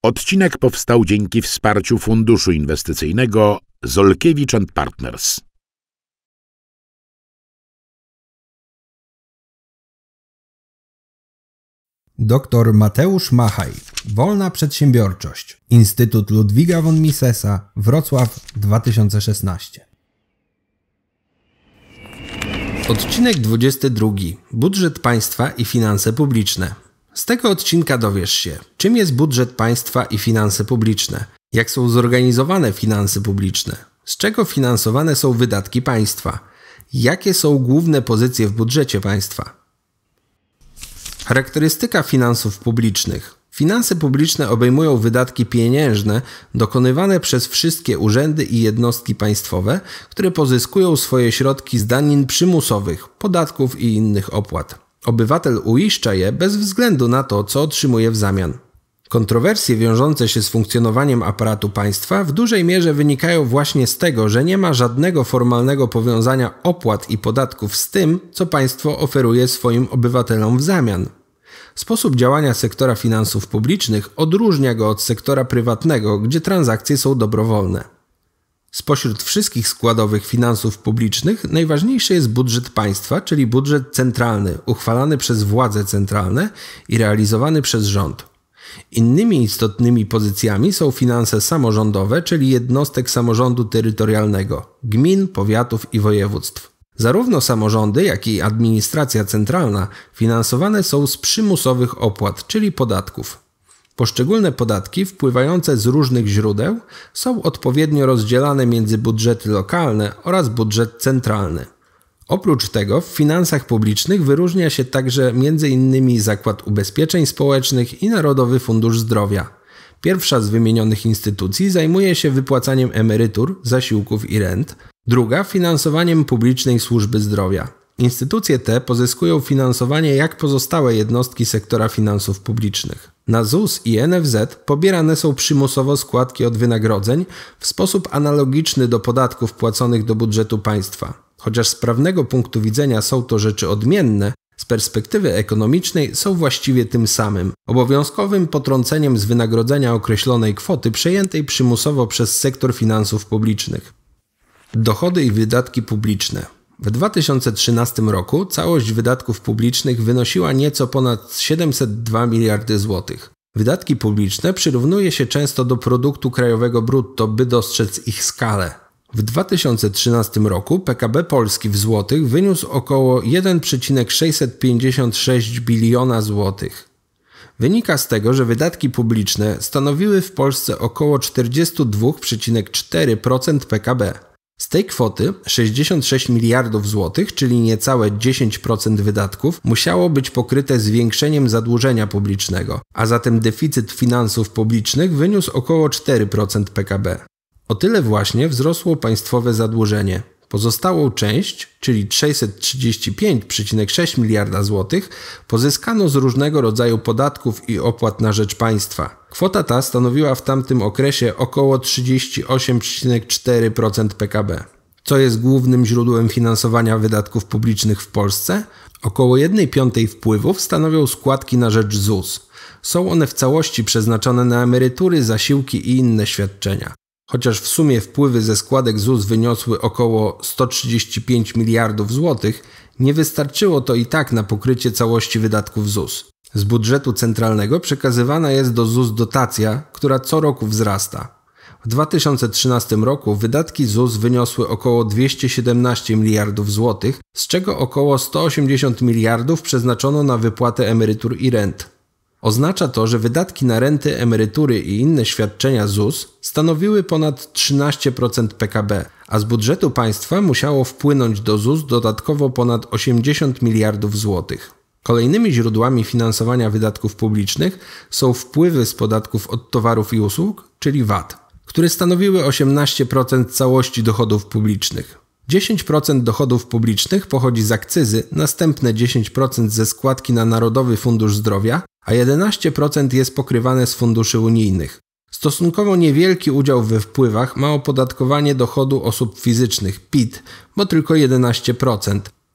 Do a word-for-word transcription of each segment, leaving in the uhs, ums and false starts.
Odcinek powstał dzięki wsparciu Funduszu Inwestycyjnego Zolkiewicz and Partners. Doktor Mateusz Machaj. Wolna przedsiębiorczość. Instytut Ludwiga von Misesa, Wrocław dwa tysiące szesnaście. Odcinek dwudziesty drugi. Budżet państwa i finanse publiczne. Z tego odcinka dowiesz się, czym jest budżet państwa i finanse publiczne, jak są zorganizowane finanse publiczne, z czego finansowane są wydatki państwa, jakie są główne pozycje w budżecie państwa. Charakterystyka finansów publicznych. Finanse publiczne obejmują wydatki pieniężne dokonywane przez wszystkie urzędy i jednostki państwowe, które pozyskują swoje środki z danin przymusowych, podatków i innych opłat. Obywatel uiszcza je bez względu na to, co otrzymuje w zamian. Kontrowersje wiążące się z funkcjonowaniem aparatu państwa w dużej mierze wynikają właśnie z tego, że nie ma żadnego formalnego powiązania opłat i podatków z tym, co państwo oferuje swoim obywatelom w zamian. Sposób działania sektora finansów publicznych odróżnia go od sektora prywatnego, gdzie transakcje są dobrowolne. Spośród wszystkich składowych finansów publicznych najważniejszy jest budżet państwa, czyli budżet centralny, uchwalany przez władze centralne i realizowany przez rząd. Innymi istotnymi pozycjami są finanse samorządowe, czyli jednostek samorządu terytorialnego, gmin, powiatów i województw. Zarówno samorządy, jak i administracja centralna finansowane są z przymusowych opłat, czyli podatków. Poszczególne podatki wpływające z różnych źródeł są odpowiednio rozdzielane między budżety lokalne oraz budżet centralny. Oprócz tego w finansach publicznych wyróżnia się także między innymi Zakład Ubezpieczeń Społecznych i Narodowy Fundusz Zdrowia. Pierwsza z wymienionych instytucji zajmuje się wypłacaniem emerytur, zasiłków i rent, druga finansowaniem publicznej służby zdrowia. Instytucje te pozyskują finansowanie jak pozostałe jednostki sektora finansów publicznych. Na Z U S i N F Z pobierane są przymusowo składki od wynagrodzeń w sposób analogiczny do podatków płaconych do budżetu państwa. Chociaż z prawnego punktu widzenia są to rzeczy odmienne, z perspektywy ekonomicznej są właściwie tym samym, obowiązkowym potrąceniem z wynagrodzenia określonej kwoty przejętej przymusowo przez sektor finansów publicznych. Dochody i wydatki publiczne. W dwa tysiące trzynastym roku całość wydatków publicznych wynosiła nieco ponad siedemset dwa miliardy złotych. Wydatki publiczne przyrównuje się często do produktu krajowego brutto, by dostrzec ich skalę. W dwa tysiące trzynastym roku P K B Polski w złotych wyniósł około jeden przecinek sześćset pięćdziesiąt sześć biliona złotych. Wynika z tego, że wydatki publiczne stanowiły w Polsce około czterdzieści dwa przecinek cztery procent P K B. Z tej kwoty sześćdziesiąt sześć miliardów złotych, czyli niecałe dziesięć procent wydatków, musiało być pokryte zwiększeniem zadłużenia publicznego, a zatem deficyt finansów publicznych wyniósł około cztery procent P K B. O tyle właśnie wzrosło państwowe zadłużenie. Pozostałą część, czyli sześćset trzydzieści pięć przecinek sześć miliarda złotych, pozyskano z różnego rodzaju podatków i opłat na rzecz państwa. Kwota ta stanowiła w tamtym okresie około trzydzieści osiem przecinek cztery procent P K B. Co jest głównym źródłem finansowania wydatków publicznych w Polsce? Około jednej piątej wpływów stanowią składki na rzecz Z U S. Są one w całości przeznaczone na emerytury, zasiłki i inne świadczenia. Chociaż w sumie wpływy ze składek Z U S wyniosły około sto trzydzieści pięć miliardów złotych, nie wystarczyło to i tak na pokrycie całości wydatków Z U S. Z budżetu centralnego przekazywana jest do Z U S dotacja, która co roku wzrasta. W dwa tysiące trzynastym roku wydatki Z U S wyniosły około dwieście siedemnaście miliardów złotych, z czego około sto osiemdziesiąt miliardów przeznaczono na wypłatę emerytur i rent. Oznacza to, że wydatki na renty, emerytury i inne świadczenia Z U S stanowiły ponad trzynaście procent P K B, a z budżetu państwa musiało wpłynąć do Z U S dodatkowo ponad osiemdziesiąt miliardów złotych. Kolejnymi źródłami finansowania wydatków publicznych są wpływy z podatków od towarów i usług, czyli V A T, które stanowiły osiemnaście procent całości dochodów publicznych. dziesięć procent dochodów publicznych pochodzi z akcyzy, następne dziesięć procent ze składki na Narodowy Fundusz Zdrowia, a jedenaście procent jest pokrywane z funduszy unijnych. Stosunkowo niewielki udział we wpływach ma opodatkowanie dochodu osób fizycznych, P I T, bo tylko jedenaście procent.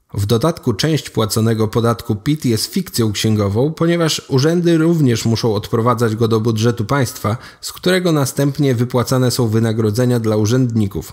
W dodatku część płaconego podatku P I T jest fikcją księgową, ponieważ urzędy również muszą odprowadzać go do budżetu państwa, z którego następnie wypłacane są wynagrodzenia dla urzędników.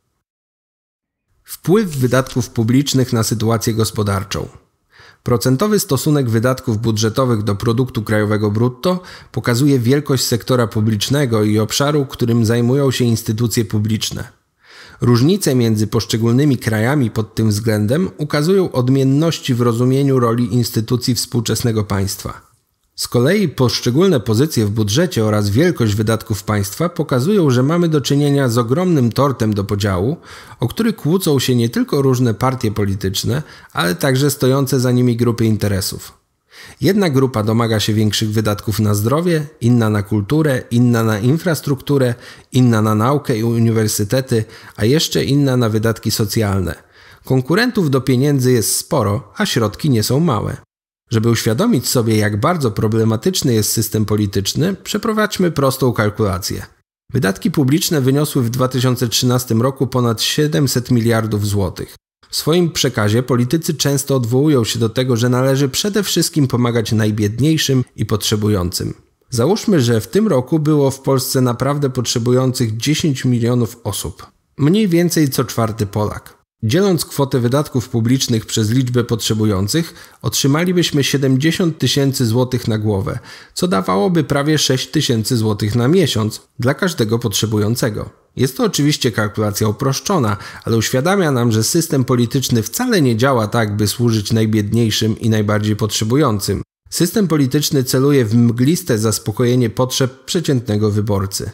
Wpływ wydatków publicznych na sytuację gospodarczą. Procentowy stosunek wydatków budżetowych do produktu krajowego brutto pokazuje wielkość sektora publicznego i obszaru, którym zajmują się instytucje publiczne. Różnice między poszczególnymi krajami pod tym względem ukazują odmienności w rozumieniu roli instytucji współczesnego państwa. Z kolei poszczególne pozycje w budżecie oraz wielkość wydatków państwa pokazują, że mamy do czynienia z ogromnym tortem do podziału, o który kłócą się nie tylko różne partie polityczne, ale także stojące za nimi grupy interesów. Jedna grupa domaga się większych wydatków na zdrowie, inna na kulturę, inna na infrastrukturę, inna na naukę i uniwersytety, a jeszcze inna na wydatki socjalne. Konkurentów do pieniędzy jest sporo, a środki nie są małe. Żeby uświadomić sobie, jak bardzo problematyczny jest system polityczny, przeprowadźmy prostą kalkulację. Wydatki publiczne wyniosły w dwa tysiące trzynastym roku ponad siedemset miliardów złotych. W swoim przekazie politycy często odwołują się do tego, że należy przede wszystkim pomagać najbiedniejszym i potrzebującym. Załóżmy, że w tym roku było w Polsce naprawdę potrzebujących dziesięć milionów osób. Mniej więcej co czwarty Polak. Dzieląc kwotę wydatków publicznych przez liczbę potrzebujących, otrzymalibyśmy siedemdziesiąt tysięcy złotych na głowę, co dawałoby prawie sześć tysięcy złotych na miesiąc dla każdego potrzebującego. Jest to oczywiście kalkulacja uproszczona, ale uświadamia nam, że system polityczny wcale nie działa tak, by służyć najbiedniejszym i najbardziej potrzebującym. System polityczny celuje w mgliste zaspokojenie potrzeb przeciętnego wyborcy.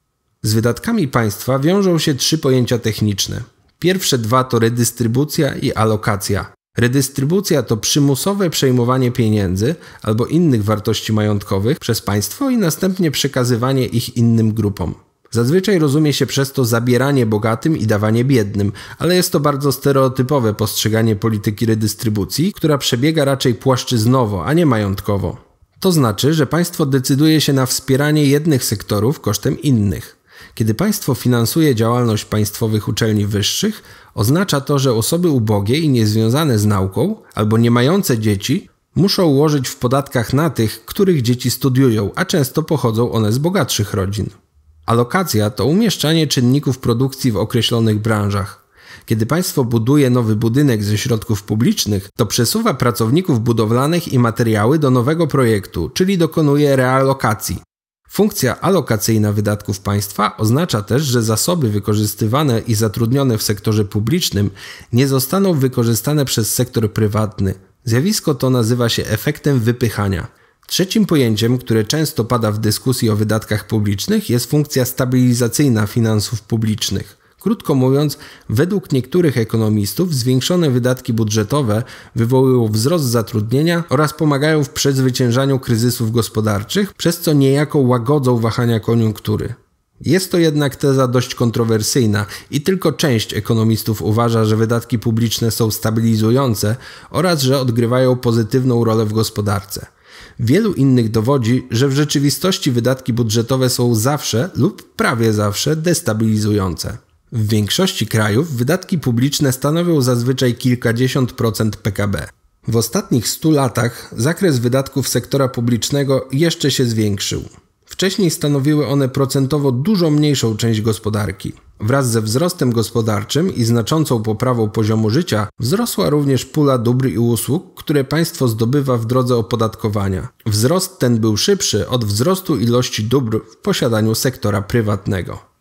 Z wydatkami państwa wiążą się trzy pojęcia techniczne. Pierwsze dwa to redystrybucja i alokacja. Redystrybucja to przymusowe przejmowanie pieniędzy albo innych wartości majątkowych przez państwo i następnie przekazywanie ich innym grupom. Zazwyczaj rozumie się przez to zabieranie bogatym i dawanie biednym, ale jest to bardzo stereotypowe postrzeganie polityki redystrybucji, która przebiega raczej płaszczyznowo, a nie majątkowo. To znaczy, że państwo decyduje się na wspieranie jednych sektorów kosztem innych. Kiedy państwo finansuje działalność państwowych uczelni wyższych, oznacza to, że osoby ubogie i niezwiązane z nauką albo nie mające dzieci muszą łożyć w podatkach na tych, których dzieci studiują, a często pochodzą one z bogatszych rodzin. Alokacja to umieszczanie czynników produkcji w określonych branżach. Kiedy państwo buduje nowy budynek ze środków publicznych, to przesuwa pracowników budowlanych i materiały do nowego projektu, czyli dokonuje realokacji. Funkcja alokacyjna wydatków państwa oznacza też, że zasoby wykorzystywane i zatrudnione w sektorze publicznym nie zostaną wykorzystane przez sektor prywatny. Zjawisko to nazywa się efektem wypychania. Trzecim pojęciem, które często pada w dyskusji o wydatkach publicznych, jest funkcja stabilizacyjna finansów publicznych. Krótko mówiąc, według niektórych ekonomistów zwiększone wydatki budżetowe wywołują wzrost zatrudnienia oraz pomagają w przezwyciężaniu kryzysów gospodarczych, przez co niejako łagodzą wahania koniunktury. Jest to jednak teza dość kontrowersyjna i tylko część ekonomistów uważa, że wydatki publiczne są stabilizujące oraz że odgrywają pozytywną rolę w gospodarce. Wielu innych dowodzi, że w rzeczywistości wydatki budżetowe są zawsze lub prawie zawsze destabilizujące. W większości krajów wydatki publiczne stanowią zazwyczaj kilkadziesiąt procent P K B. W ostatnich stu latach zakres wydatków sektora publicznego jeszcze się zwiększył. Wcześniej stanowiły one procentowo dużo mniejszą część gospodarki. Wraz ze wzrostem gospodarczym i znaczącą poprawą poziomu życia wzrosła również pula dóbr i usług, które państwo zdobywa w drodze opodatkowania. Wzrost ten był szybszy od wzrostu ilości dóbr w posiadaniu sektora prywatnego.